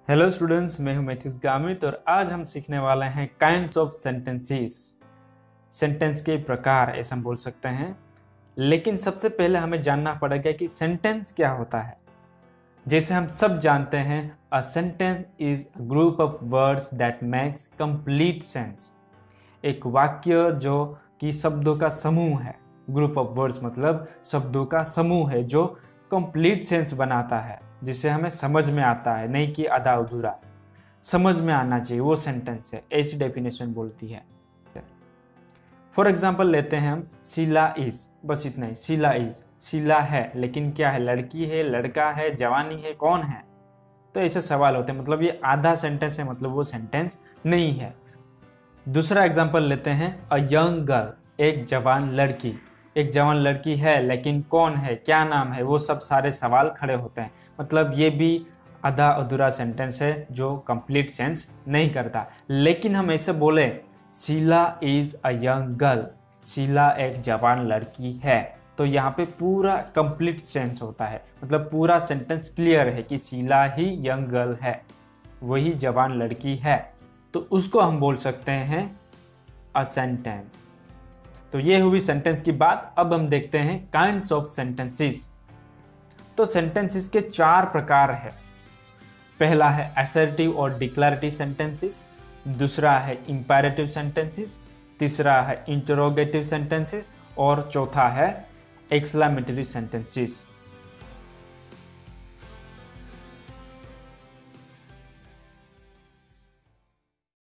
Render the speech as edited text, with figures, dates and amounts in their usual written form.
Hello students, मैं हूं Matthews Gamit और आज हम सीखने वाले हैं काइंड्स ऑफ सेंटेंसेस। सेंटेंस के प्रकार ऐसा हम बोल सकते हैं। लेकिन सबसे पहले हमें जानना पड़ेगा कि सेंटेंस क्या होता है। जैसे हम सब जानते हैं, a sentence is a group of words that makes complete sense. एक वाक्य जो कि शब्दों का समूह है। ग्रुप ऑफ वर्ड्स मतलब शब्दों का समूह है जो कंप्लीट सेंस बनाता है, जिसे हमें समझ में आता है, नहीं कि आधा अधूरा। समझ में आना चाहिए, वो सेंटेंस है, ऐसी डेफिनेशन बोलती है। फॉर एग्जाम्पल लेते हैं हम, शीला इज, बस इतना ही। शीला इज, शीला है, लेकिन क्या है? लड़की है, लड़का है, जवानी है, कौन है? तो ऐसे सवाल होते हैं, मतलब ये आधा सेंटेंस है, मतलब वो सेंटेंस नहीं है। दूसरा एग्जाम्पल लेते हैं, अ यंग गर्ल, एक जवान लड़की। एक जवान लड़की है, लेकिन कौन है, क्या नाम है, वो सब सारे सवाल खड़े होते हैं। मतलब ये भी आधा अधूरा सेंटेंस है जो कंप्लीट सेंस नहीं करता। लेकिन हम ऐसे बोले, Sheela is a young girl, Sheela एक जवान लड़की है, तो यहाँ पे पूरा कंप्लीट सेंस होता है। मतलब पूरा सेंटेंस क्लियर है कि शीला ही यंग गर्ल है, वही जवान लड़की है, तो उसको हम बोल सकते हैं अ सेंटेंस। तो ये हुई सेंटेंस की बात। अब हम देखते हैं काइंड्स ऑफ सेंटेंसेस। तो सेंटेंसेस के चार प्रकार है। पहला है असर्टिव और डिक्लेरेटिव सेंटेंसेस, दूसरा है इंपेरेटिव सेंटेंसेस, तीसरा है इंटरोगेटिव सेंटेंसेस और चौथा है एक्सक्लेमेटरी सेंटेंसेस।